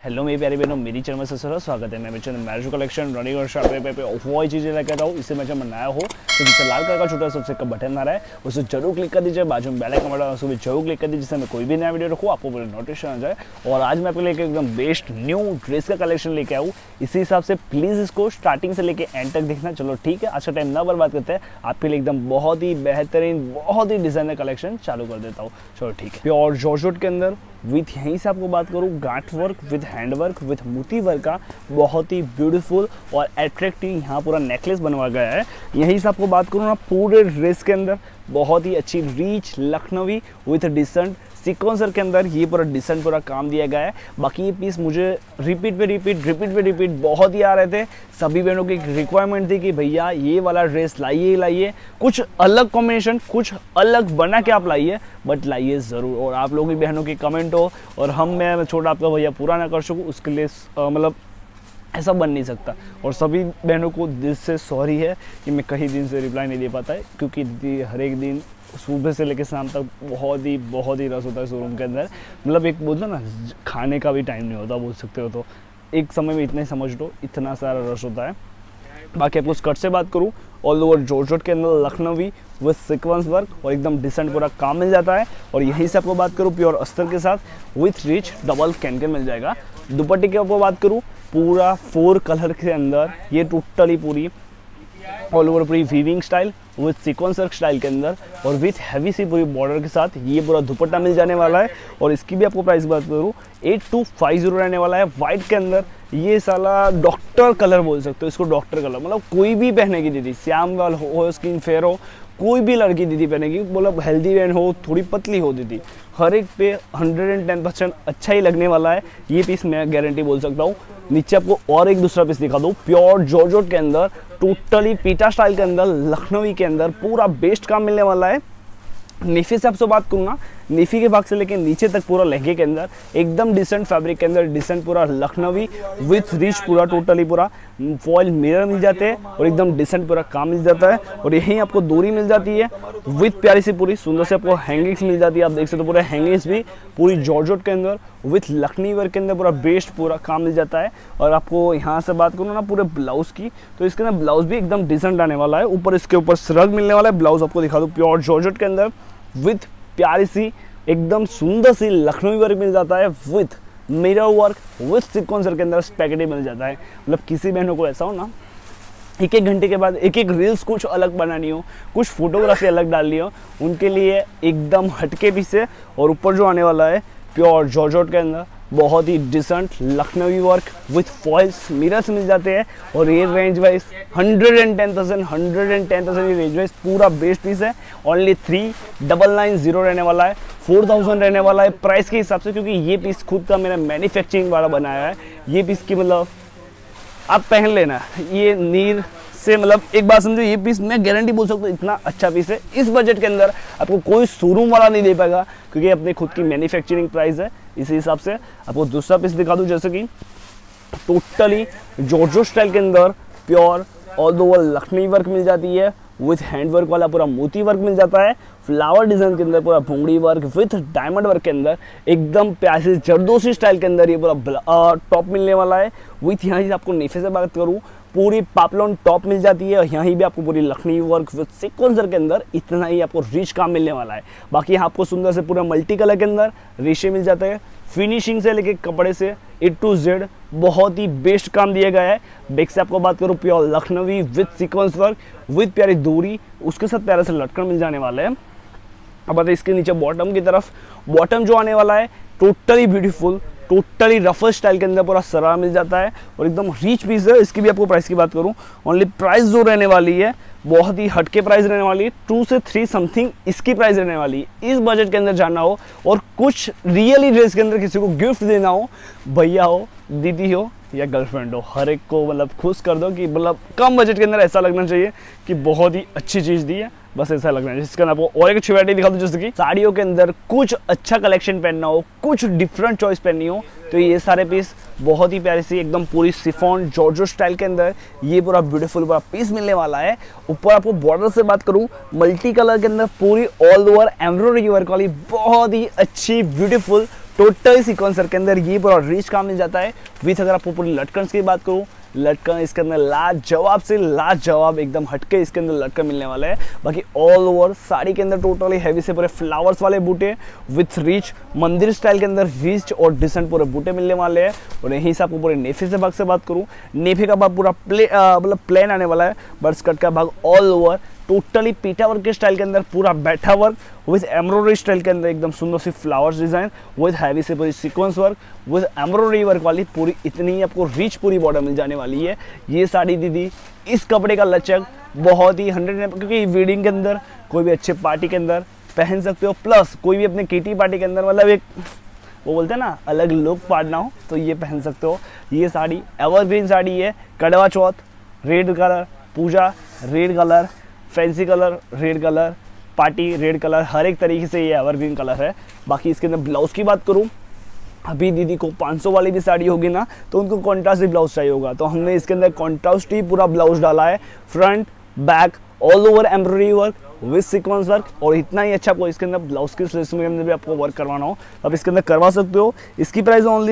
Hello मेरी प्यारी बहनों, मेरी चैनल में सबसे स्वागत है। मैं मेरे चैनल मैरिज कलेक्शन रनिंग और शॉर्ट पे वही चीज़ें लेकर आता हूँ। इसे मैं जब नया हो तो जिससे लाल कलर का छोटा सबसे का बटन आ रहा है उसे जरूर क्लिक कर दीजिए। बाजू में बेल आइकन बटन उसको भी जरूर क्लिक कर दीजिए, जिससे मैं कोई भी नया वीडियो रखूँ आपको पूरे नोटिफिकेशन आ जाए। और आज मैं आपके लेके एकदम बेस्ट न्यू ड्रेस का कलेक्शन लेके आऊँ। इसी हिसाब से प्लीज़ इसको स्टार्टिंग से लेके एंड तक देखना। चलो ठीक है, आज का टाइम ना बर्बाद करते हैं, आपके लिए एकदम बहुत ही बेहतरीन बहुत ही डिजाइनर कलेक्शन चालू कर देता हूँ। चलो ठीक है, प्योर जॉर्जेट के अंदर विथ यहीं से आपको बात करूँ गांठ work with hand work with मोती वर्क का बहुत ही ब्यूटीफुल और अट्रैक्टिव यहाँ पूरा नेकलेस बनवा गया है। यहीं से आपको बात करूँ ना, पूरे ड्रेस के अंदर बहुत ही अच्छी rich Lucknowi with decent sequencer के अंदर ये पूरा डिसेंट पूरा काम दिया गया है। बाकी ये पीस मुझे रिपीट पे रिपीट बहुत ही आ रहे थे। सभी बहनों की रिक्वायरमेंट थी कि भैया ये वाला ड्रेस लाइए, कुछ अलग कॉम्बिनेशन कुछ अलग बना के आप लाइए, बट लाइए ज़रूर। और आप लोगों की बहनों की कमेंट हो और मैं छोटा आपका भैया पूरा ना कर सकूँ, उसके लिए मतलब ऐसा बन नहीं सकता। और सभी बहनों को दिल से सॉरी है कि मैं कई दिन से रिप्लाई नहीं दे पाता है, क्योंकि दीदी हर एक दिन सुबह से लेकर शाम तक बहुत ही रश होता है शोरूम के अंदर। मतलब एक बोलते ना, खाने का भी टाइम नहीं होता बोल सकते हो, तो एक समय में इतने समझ लो इतना सारा रश होता है। बाकी आपको स्कर्ट से बात करूँ, ऑल ओवर जॉर्जेट के अंदर लखनवी विथ सीक्वेंस वर्क और एकदम डिसेंट पूरा काम मिल जाता है। और यहीं से आपको बात करूँ प्योर अस्तर के साथ विथ रिच डबल कैन मिल जाएगा। दुपट्टे की आपको बात करूँ, पूरा 4 कलर के अंदर ये टोटली पूरी ऑल ओवर पूरी weaving style with sequence work style के अंदर और विथ हैवी सी पूरी बॉर्डर के साथ ये पूरा दुपट्टा मिल जाने वाला है। और इसकी भी आपको प्राइस बात करूँ 8250 रहने वाला है। वाइट के अंदर ये साला डॉक्टर कलर बोल सकते हो इसको, डॉक्टर कलर मतलब कोई भी पहनेगी दीदी, श्याम वाल हो स्किन फेयर हो, कोई भी लड़की दीदी पहनेगी, मतलब हेल्दी वैन हो थोड़ी पतली हो दीदी, हर एक पे 110% अच्छा ही लगने वाला है ये पीस, मैं गारंटी बोल सकता हूँ। नीचे आपको और एक दूसरा पीस दिखा दूँ, प्योर जॉर्जेट के अंदर टोटली पीटा स्टाइल के अंदर लखनवी के अंदर पूरा बेस्ट काम मिलने वाला है। नेफी से आपसे बात करूँगा, नेफी के भाग से लेके नीचे तक पूरा लहंगे के अंदर एकदम डिसेंट फैब्रिक के अंदर डिसेंट पूरा लखनवी विथ रिच पूरा टोटली पूरा फॉइल मिरर मिल जाते हैं और एकदम डिसेंट पूरा काम मिल जाता है। और यहीं आपको डोरी मिल जाती है विथ प्यारी सी पूरी सुंदर से आपको हैंगिंग्स मिल जाती है। आप देख सकते हो पूरे हैंगिंग्स भी पूरी जॉर्जेट के अंदर विथ लखनवी वर्क के अंदर पूरा बेस्ट पूरा काम मिल जाता है। और आपको यहाँ से बात करूँ ना पूरे ब्लाउज की, तो इसके अंदर ब्लाउज भी एकदम डिसेंट आने वाला है। ऊपर इसके ऊपर श्रग मिलने वाला है। ब्लाउज आपको दिखा दूँ प्योर जॉर्जेट के अंदर विथ प्यारी सी एकदम सुंदर सी लखनवी वर्क मिल जाता है with mirror work with sequencer के अंदर स्पैगेटी मिल जाता है। मतलब किसी बहनों को ऐसा हो ना, एक घंटे के बाद एक रील्स कुछ अलग बनानी हो, कुछ फोटोग्राफी अलग डालनी हो, उनके लिए एकदम हटके पीस है। और ऊपर जो आने वाला है प्योर जॉर्जेट के अंदर बहुत ही decent Lucknowi work with foils mirrors मिल जाते हैं। और ये रेंज वाइज 110,000 ये रेंज वाइज पूरा बेस्ट पीस है। ओनली 3990 रहने वाला है, 4000 रहने वाला है प्राइस के हिसाब से, क्योंकि ये पीस खुद का मेरा मैन्युफैक्चरिंग वाला बनाया है। ये पीस की मतलब आप पहन लेना, ये नीर से मतलब एक बात समझो, ये पीस मैं गारंटी बोल सकता हूँ इतना अच्छा पीस है। इस बजट के अंदर आपको कोई शोरूम वाला नहीं दे पाएगा, क्योंकि अपनी खुद की मैन्युफैक्चरिंग प्राइस है। इसी हिसाब से आपको दूसरा पीस दिखा दूँ, जैसे कि टोटली जॉर्जेट स्टाइल के अंदर pure all over Lucknowi work मिल जाती है विथ हैंड वर्क वाला पूरा मोती वर्क मिल जाता है। फ्लावर डिजाइन के अंदर पूरा भुंगड़ी वर्क विथ डायमंड वर्क के अंदर एकदम प्यासे जरदोसी स्टाइल के अंदर ये पूरा टॉप मिलने वाला है। विथ यहाँ से आपको नीचे से बात करूँ, पूरी पापलॉन टॉप मिल जाती है। और यहीं भी आपको पूरी लखनवी वर्क विथ सीक्वेंसर के अंदर इतना ही आपको रिच काम मिलने वाला है। बाकी यहाँ आपको सुंदर से पूरा मल्टी कलर के अंदर रेशे मिल जाते हैं। फिनिशिंग से लेके कपड़े से A to Z बहुत ही बेस्ट काम दिया गया है। बैक से आपको बात करूँ pure Lucknowi with sequence work with प्यारी दूरी, उसके साथ प्यारे से लटकन मिल जाने वाले हैं। अब बताइए इसके नीचे बॉटम की तरफ, बॉटम जो आने वाला है totally beautiful totally ruffle style के अंदर पूरा सरारा मिल जाता है और एकदम रिच पीस है। इसकी भी आपको प्राइस की बात करूँ, ओनली प्राइस जो रहने वाली है बहुत ही हटके प्राइस रहने वाली है, 2 से 3 समथिंग इसकी प्राइस रहने वाली है। इस बजट के अंदर जाना हो और कुछ रियली ड्रेस के अंदर किसी को गिफ्ट देना हो, भैया हो दीदी हो या गर्लफ्रेंड हो, हर एक को मतलब खुश कर दो कि मतलब कम बजट के अंदर ऐसा लगना चाहिए कि बहुत ही अच्छी चीज़ दी है, बस ऐसा लगना है। जिसके अंदर आपको और एक अच्छी वैरायटी दिखा दूँ, जैसे कि साड़ियों के अंदर कुछ अच्छा कलेक्शन पहनना हो, कुछ डिफरेंट चॉइस पहननी हो, तो ये सारे पीस बहुत ही प्यारी सी एकदम पूरी सिफॉन जॉर्जेट स्टाइल के अंदर ये पूरा ब्यूटीफुल पूरा पीस मिलने वाला है। ऊपर आपको बॉर्डर से बात करूँ, मल्टी कलर के अंदर पूरी ऑल ओवर एम्ब्रॉयडरी वर्क वाली बहुत ही अच्छी ब्यूटीफुल टोटल सीक्वेंसर के अंदर ये पूरा रिच काम मिल जाता है विथ। अगर आपको पूरी लटकन की बात करूँ, लटकन इसके अंदर लाजवाब से लाजवाब एकदम हटके इसके अंदर लटकन मिलने वाला है। बाकी ऑल ओवर साड़ी के अंदर टोटली हैवी से पूरे फ्लावर्स वाले बूटे विथ रिच मंदिर स्टाइल के अंदर रिच और डिसेंट पूरे बूटे मिलने वाले हैं। और यहीं से आपको पूरे नेफे से भाग से बात करूँ, नेफे का भाग पूरा मतलब प्लेन आने वाला है, बट स्कर्ट का भाग ऑल ओवर टोटली पीटा वर्क के स्टाइल के अंदर पूरा बैठा वर्क विथ एम्ब्रॉयडरी स्टाइल के अंदर एकदम सुंदर सी फ्लावर्स डिजाइन विथ हैवी से पूरी sequence work with embroidery work वाली पूरी इतनी आपको रिच पूरी बॉर्डर मिल जाने वाली है। ये साड़ी दीदी इस कपड़े का लचक बहुत ही 100, क्योंकि वेडिंग के अंदर कोई भी अच्छे पार्टी के अंदर पहन सकते हो, प्लस कोई भी अपने किटी पार्टी के अंदर मतलब एक वो बोलते हैं ना अलग लुक पाड़ना हो तो ये पहन सकते हो। ये साड़ी एवरग्रीन साड़ी है, कड़वा चौथ रेड कलर, पूजा red colour, fancy colour red colour, party red colour, हर एक तरीके से ये एवरग्रीन कलर है। बाकी इसके अंदर ब्लाउज की बात करूँ, अभी दीदी को 500 वाली भी साड़ी होगी ना तो उनको कॉन्ट्रास्ट ही ब्लाउज चाहिए होगा, तो हमने इसके अंदर कॉन्ट्रास्ट ही पूरा ब्लाउज डाला है, front back all over embroidery work with sequence work. और इतना ही अच्छा आपको इसके अंदर ब्लाउज की स्लीव्स में अंदर भी आपको वर्क करवाना हो अब इसके अंदर करवा सकते हो। इसकी प्राइस ओनली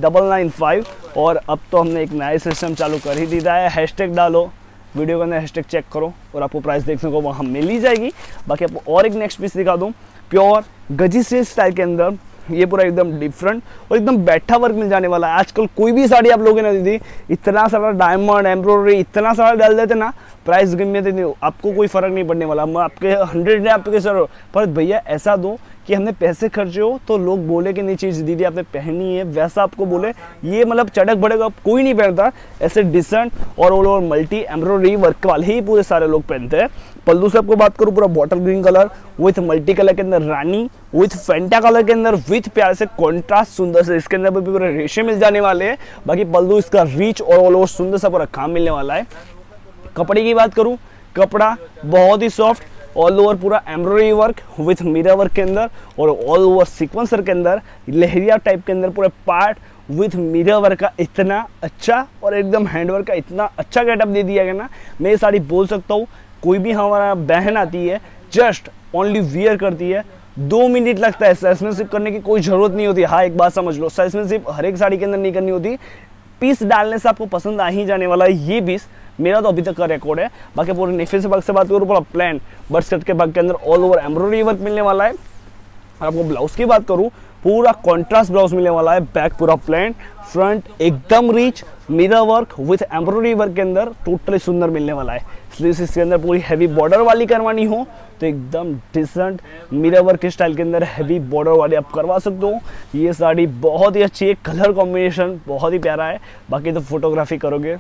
3995। और अब तो हमने एक नया सिस्टम चालू कर ही दिया है, हैशटैग डालो वीडियो के अंदर, हैशटैग चेक करो और आपको प्राइस देखने को वहाँ मिल ही जाएगी। बाकी आपको और एक नेक्स्ट पीस दिखा दूँ, प्योर गजी स्टाइल के अंदर ये पूरा एकदम डिफरेंट और एकदम बैठा वर्क मिल जाने वाला है। आजकल कोई भी साड़ी आप लोगे ना दीदी, इतना सारा डायमंड एम्ब्रॉयडरी इतना सारा डाल देते ना, प्राइस गिनने देते आपको कोई फर्क नहीं पड़ने वाला। मैं आपके 100 ने आपके सर, पर भैया ऐसा दो कि हमने पैसे खर्चे हो तो लोग बोले कि नहीं चीज़ दीदी आपने पहनी है, वैसा आपको बोले ये मतलब चटक भड़क कोई नहीं पहनता, ऐसे डिसेंट और all over multi embroidery work वाले ही पूरे सारे लोग पहनते हैं। पल्लू से आपको बात करूँ, पूरा bottle green colour with multi colour के अंदर रानी विथ फेंटा कलर के अंदर विथ प्यार से कॉन्ट्रास्ट सुंदर से इसके अंदर भी पूरे रेशे मिल जाने वाले हैं। बाकी पल्लू इसका रीच और ऑल ओवर सुंदर सा पूरा काम मिलने वाला है। कपड़े की बात करूँ, कपड़ा बहुत ही सॉफ्ट, ऑल ओवर पूरा embroidery work with mirror work के अंदर और ऑल ओवर सीक्वेंसर के अंदर लहरिया टाइप के अंदर पूरे पार्ट विथ मिरर वर्क का इतना अच्छा और एकदम हैंडवर्क का इतना अच्छा गेटअप दे दिया गया ना, मैं ये साड़ी बोल सकता हूँ कोई भी हमारा बहन आती है जस्ट ओनली वियर करती है 2 मिनट लगता है, सेल्समैनशिप करने की कोई जरूरत नहीं होती। हाँ एक बात समझ लो, सेल्समैनशिप हर एक साड़ी के अंदर नहीं करनी होती, पीस डालने से आपको पसंद आ ही जाने वाला है। ये पीस मेरा तो अभी तक का रिकॉर्ड है। बाकी पूरे नेफे से भाग से बात करूँ, पूरा प्लान बट स्कर्ट के भाग के अंदर ऑल ओवर एम्ब्रॉयडरी वर्क मिलने वाला है। आपको ब्लाउज की बात करूँ, पूरा कॉन्ट्रास्ट ब्लाउज मिलने वाला है, बैक पूरा प्लेन, फ्रंट एकदम rich mirror work with embroidery work के अंदर टोटली सुंदर मिलने वाला है। स्लीव्स इसके अंदर पूरी हैवी बॉर्डर वाली करवानी हो तो एकदम डिसेंट मिरर वर्क के स्टाइल के अंदर हैवी बॉर्डर वाली आप करवा सकते हो। ये साड़ी बहुत ही अच्छी है, कलर कॉम्बिनेशन बहुत ही प्यारा है। बाकी तो फोटोग्राफी करोगे,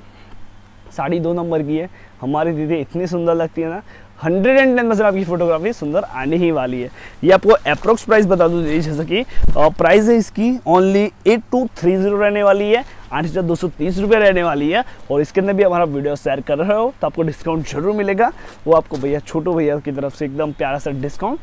साड़ी 2 नंबर की है, हमारी दीदी इतनी सुंदर लगती है ना, 110% आपकी फोटोग्राफी सुंदर आने ही वाली है। ये आपको अप्रोक्स प्राइस बता दूं दीदी, जैसे कि प्राइस है इसकी ओनली 8230 रहने वाली है, 8230 रुपये रहने वाली है। और इसके अंदर भी हमारा वीडियो शेयर कर रहे हो तो आपको डिस्काउंट जरूर मिलेगा, वो आपको भैया छोटू भैया की तरफ से एकदम प्यारा सा डिस्काउंट।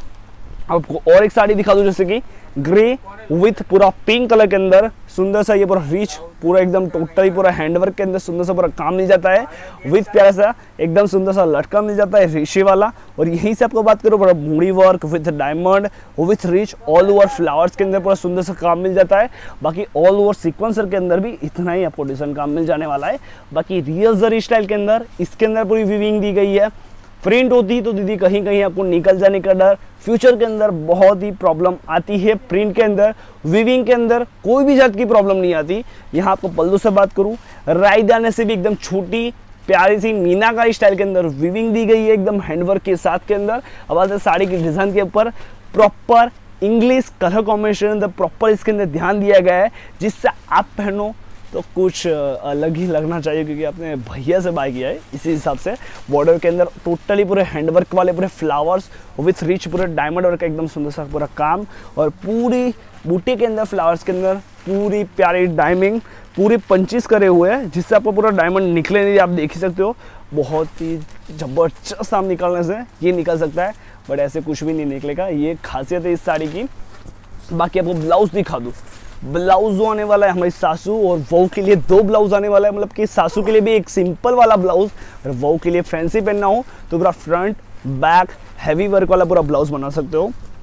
आपको और एक साड़ी दिखा दूं, जैसे कि ग्रे विथ पूरा पिंक कलर के अंदर सुंदर सा ये पूरा रिच पूरा एकदम टोटली पूरा हैंडवर्क के अंदर सुंदर सा पूरा काम मिल जाता है विथ प्यारा सा एकदम सुंदर सा लटका मिल जाता है रेशे वाला। और यहीं से आपको बात करो, पूरा मूड़ी work with diamond with rich all over flowers के अंदर पूरा सुंदर सा काम मिल जाता है। बाकी ऑल ओवर सीक्वेंसर के अंदर भी इतना ही आपको डिजाइन काम मिल जाने वाला है। बाकी रियल जरी स्टाइल के अंदर इसके अंदर पूरी वीविंग दी गई है। प्रिंट होती तो दीदी कहीं कहीं आपको निकल जाने का डर, फ्यूचर के अंदर बहुत ही प्रॉब्लम आती है। प्रिंट के अंदर वीविंग के अंदर कोई भी जात की प्रॉब्लम नहीं आती। यहाँ आपको पल्लू से बात करूँ, राई दाने से भी एकदम छोटी प्यारी सी मीनाकारी स्टाइल के अंदर वीविंग दी गई है एकदम हैंडवर्क के साथ के अंदर। अब आते साड़ी की डिजाइन के ऊपर proper English colour combination proper इसके अंदर ध्यान दिया गया है, जिससे आप पहनो तो कुछ अलग ही लगना चाहिए, क्योंकि आपने भैया से बाय किया है। इसी हिसाब से बॉर्डर के अंदर टोटली पूरे हैंडवर्क वाले पूरे फ्लावर्स विथ रिच पूरे डायमंड वर्क का एकदम सुंदर सा पूरा काम, और पूरी बूटे के अंदर फ्लावर्स के अंदर पूरी प्यारी डायमिंग पूरी पंचीस करे हुए हैं, जिससे आपको पूरा डायमंड निकले नहीं, आप देख ही सकते हो। बहुत ही जबरदस्त आप निकालने से ये निकल सकता है, बट ऐसे कुछ भी नहीं निकलेगा, ये खासियत है इस साड़ी की। बाकी आपको ब्लाउज दिखा दूँ, ब्लाउज जो आने वाला है हमारी सासू और वहू के लिए 2 ब्लाउज आने वाला है। मतलब कि सासू के लिए भी एक सिंपल वाला ब्लाउज और वहू के लिए फैंसी पहनना हो तो पूरा फ्रंट बैक हैवी वर्क वाला पूरा ब्लाउज बना सकते हो।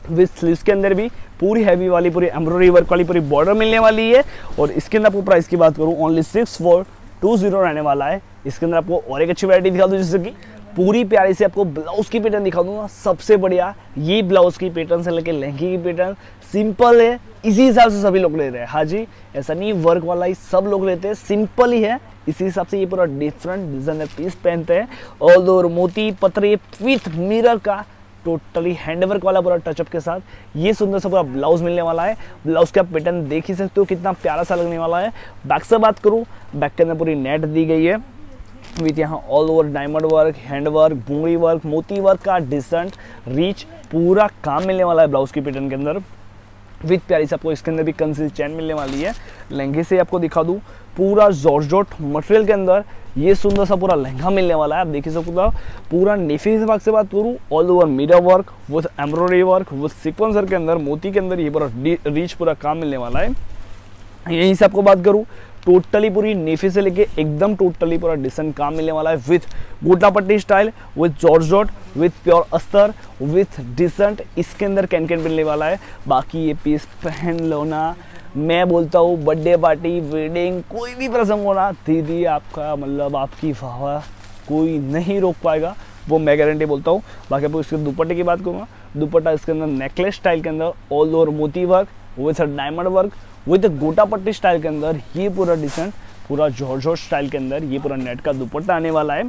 विद स्लीव्स के अंदर भी पूरी हैवी वाली पूरी एम्ब्रॉयडरी वर्क वाली पूरी बॉर्डर मिलने वाली है। और इसके अंदर आपको प्राइस की बात करूँ ओनली 6420 रहने वाला है। इसके अंदर आपको और एक अच्छी वैरायटी दिखा दूँ, जैसे कि पूरी प्यारी से आपको ब्लाउज की पैटर्न दिखा दूंगा। सबसे बढ़िया ये ब्लाउज की पैटर्न से लेके लहंगे की पैटर्न सिंपल है, इसी हिसाब से सभी लोग ले रहे हैं। हाँ जी, ऐसा नहीं वर्क वाला ही सब लोग लेते हैं, सिंपल ही है, इसी हिसाब से ये पूरा डिफरेंट डिजाइनर पीस पहनते हैं। ऑल ओवर मोती पतरे विथ मिरर का टोटली हैंडवर्क वाला पूरा टचअप के साथ ये सुंदर सा पूरा ब्लाउज मिलने वाला है। ब्लाउज का पैटर्न देख ही सकते हो कितना प्यारा सा लगने वाला है। बैक से बात करूँ, बैक के अंदर पूरी नेट दी गई है विथ यहाँ all over diamond work, hand work, बुंगड़ी वर्क, मोती वर्क का डिसेंट रिच पूरा काम मिलने वाला है ब्लाउज की पैटर्न के अंदर। विथ प्यारी से आपको इसके अंदर भी कंसील चैन मिलने वाली है। लहंगे से आपको दिखा दूँ, पूरा जॉर्जेट मटेरियल के अंदर ये सुंदर सा पूरा लहंगा मिलने वाला है। आप देखिए सकते हो पूरा नेफी भाग से बात करूँ, all over mirror work with embroidery work with sequencer के अंदर मोती के अंदर ये पूरा रिच पूरा काम मिलने वाला है। यहीं से आपको बात करूँ, टोटली पूरी नेफी से लेके एकदम टोटली पूरा डिसेंट काम मिलने वाला है विथ गोटा पट्टी style, with georgette, with pure अस्तर, विथ डिसेंट इसके अंदर कैन मिलने वाला है। बाकी ये पीस पहन लो ना, मैं बोलता हूँ बर्थडे पार्टी, वेडिंग, कोई भी प्रसंग हो ना, दीदी आपका मतलब आपकी वाह कोई नहीं रोक पाएगा, वो मैं गारंटी बोलता हूँ। बाकी आपको इसके दुपट्टे की बात करूँगा, दुपट्टा इसके अंदर नेकलेस स्टाइल के अंदर ऑल ओवर मोती work with diamond work with गोटा पट्टी स्टाइल के अंदर ये पूरा डिसेंट पूरा जॉर्जेट स्टाइल के अंदर ये पूरा नेट का दुपट्टा आने वाला है।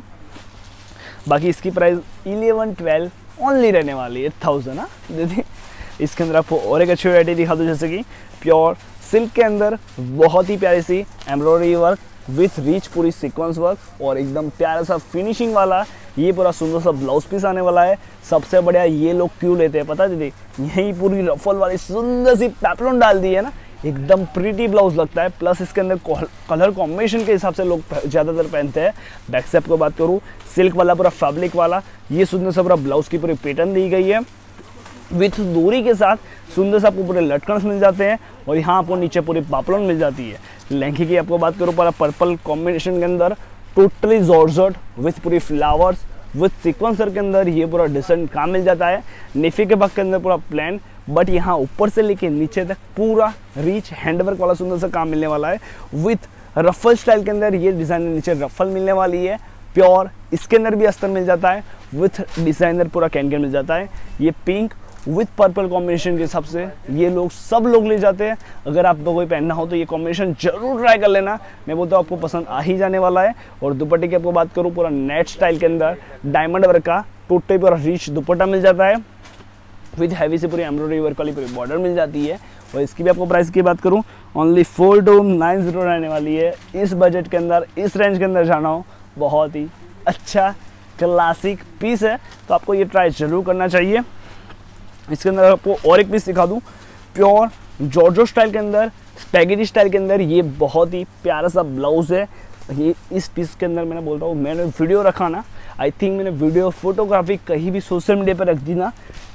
बाकी इसकी प्राइस 11-12 ओनली रहने वाली है 1000 ना दीदी। इसके अंदर आपको और एक अच्छी वैरायटी दिखा दूँ, जैसे कि प्योर सिल्क के अंदर बहुत ही प्यारी सी एम्ब्रॉयडरी वर्क विथ रिच पूरी सीक्वेंस वर्क और एकदम प्यारा सा फिनिशिंग वाला ये पूरा सुंदर सा ब्लाउज पीस आने वाला है। सबसे बढ़िया ये लोग क्यों लेते हैं पता है दीदी, यही पूरी रफल वाली सुंदर सी पैपलॉन डाल दी है ना, एकदम प्रीटी ब्लाउज लगता है। प्लस इसके अंदर कलर कॉम्बिनेशन के हिसाब से लोग ज़्यादातर पहनते हैं। बैक से आपको बात करूँ, सिल्क वाला पूरा फैब्रिक वाला ये सुंदर सा पूरा ब्लाउज की पूरी पैटर्न दी गई है विथ दूरी के साथ सुंदर सा आपको पूरे लटकन मिल जाते हैं और यहाँ आपको नीचे पूरी पापलॉन मिल जाती है। लहंगे की आपको बात करूँ, पूरा पर्पल कॉम्बिनेशन के अंदर टोटली जॉर्जेट विथ पूरी फ्लावर्स विथ सीक्वेंसर के अंदर ये पूरा डिसेंट काम मिल जाता है। नेफी के भाग के अंदर पूरा प्लान, बट यहाँ ऊपर से लेके नीचे तक पूरा रिच हैंडवर्क वाला सुंदर सा काम मिलने वाला है विथ रफल स्टाइल के अंदर ये डिजाइन नीचे रफल मिलने वाली है। प्योर इसके अंदर भी अस्तर मिल जाता है विथ डिजाइनर पूरा कैन मिल जाता है। ये पिंक विथ पर्पल कॉम्बिनेशन के हिसाब से ये लोग सब लोग ले जाते हैं। अगर आपको कोई पहनना हो तो ये कॉम्बिनेशन जरूर ट्राई कर लेना, मैं बोलता हूँ आपको पसंद आ ही जाने वाला है। और दुपट्टे की आपको बात करूँ, पूरा नेट स्टाइल के अंदर डायमंड वर्क का टोटली पूरा रिच दुपट्टा मिल जाता है विथ हैवी से पूरी एम्ब्रॉयडरी वर्क वाली पूरी बॉर्डर मिल जाती है। और इसकी भी आपको प्राइस की बात करूँ, ओनली 4290 रहने वाली है। इस बजट के अंदर इस रेंज के अंदर जाना हो, बहुत ही अच्छा क्लासिक पीस है, तो आपको ये ट्राई जरूर करना चाहिए। इसके अंदर आपको और एक पीस दिखा दूँ, प्योर जॉर्जेट स्टाइल के अंदर स्पैगेटी स्टाइल के अंदर ये बहुत ही प्यारा सा ब्लाउज है। ये इस पीस के अंदर मैंने बोलता हूँ, मैंने वीडियो रखा ना, आई थिंक मैंने वीडियो फोटोग्राफी कहीं भी सोशल मीडिया पर रख दी ना,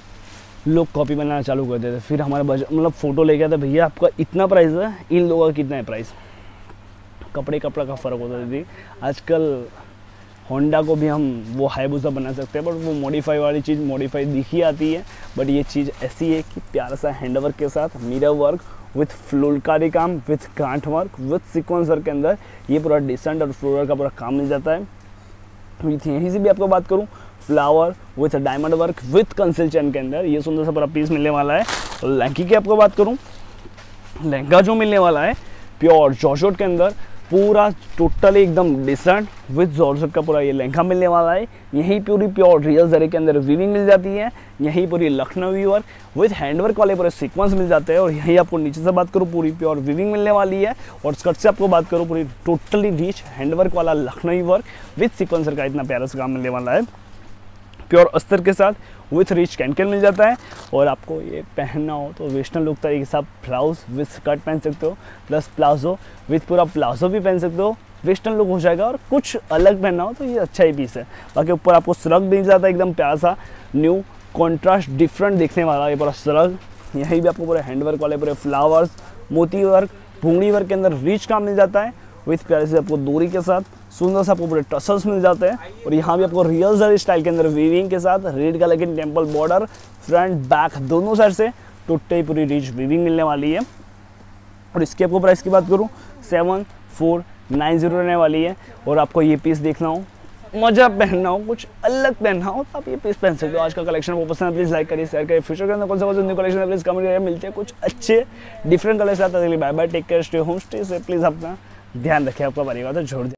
लोग कॉपी बनाना चालू कर देते। फिर हमारे बजट मतलब फ़ोटो लेके आते, भैया आपका इतना प्राइस है, इन लोगों का कितना है प्राइस। कपड़ा का फ़र्क होता है दीदी। आजकल होंडा को भी हम वो हाईबुसा बना सकते हैं, बट वो मॉडिफाई वाली चीज़ मॉडिफाई दिखी आती है। बट ये चीज़ ऐसी है कि प्यारा सा हैंडवर्क के साथ मिरर वर्क विथ फुलकारी काम विथ गांठ वर्क विथ सीक्वेंसर के अंदर ये पूरा डिसेंट और फ्लोरल का पूरा काम मिल जाता है। यहीं से भी आपको बात करूँ, flower with diamond work with कंसिल चैन के अंदर ये सुंदर सा पूरा पीस मिलने वाला है। और लहंगे की आपको बात करूँ, लहंगा जो मिलने वाला है प्योर जॉर्जेट के अंदर पूरा टोटली एकदम डिसेंट विथ जॉर्जेट का पूरा ये लहंगा मिलने वाला है। यही पूरी प्योर रियल जरी के अंदर वीविंग मिल जाती है। यही पूरी लखनवी वर्क विथ हैंडवर्क वाले पूरे सीक्वेंस मिल जाते हैं। और यही आपको नीचे से बात करूँ, पूरी प्योर वीविंग मिलने वाली है। और स्कर्ट से आपको बात करूँ, पूरी टोटली रिच हैंडवर्क वाला लखनवी वर्क विथ सीक्वेंसर का इतना प्यारा सा काम मिलने वाला है। प्योर अस्तर के साथ विथ रिच कैन मिल जाता है। और आपको ये पहनना हो तो वेस्टर्न लुक तरीके से आप ब्लाउज विथ स्कर्ट पहन सकते हो, प्लस प्लाजो विथ पूरा प्लाजो भी पहन सकते हो, वेस्टर्न लुक हो जाएगा। और कुछ अलग पहनना हो तो ये अच्छा ही पीस है। बाकी ऊपर आपको श्रग मिल जाता है, एकदम प्यारा सा न्यू कॉन्ट्रास्ट डिफरेंट दिखने वाला ये पूरा श्रग। यहीं भी आपको पूरे हैंडवर्क वाले पूरे फ्लावर्स मोती वर्क भूंगड़ी वर्क के अंदर रिच काम मिल जाता है। विथ प्यारे से आपको डोरी के साथ सुंदर सा आपको पूरे टसल्स मिल जाते हैं। और यहाँ भी आपको रियल जरी स्टाइल के अंदर वीविंग के साथ रेड कलर की टेम्पल बॉर्डर फ्रंट बैक दोनों साइड से टोटली पूरी रिच वीविंग मिलने वाली है। और इसकी आपको प्राइस की बात करूँ 7490 रहने वाली है। और आपको ये पीस देखना हो, मजा पहनना हो, कुछ अलग पहनना हो तो आप ये पीस पहन सकते हो। आज का कलेक्शन वो पसंद है प्लीज़ लाइक करिए, शेयर करिए। फ्यूचर के अंदर कौन सा न्यू कलेक्शन है प्लीज़ कमेंट करिए। मिलते हैं कुछ अच्छे डिफरेंट कलर्स आते हैं। Bye bye, take care, stay home, stay safe please अपना ध्यान रखिए। आपका परिवार तो छोड़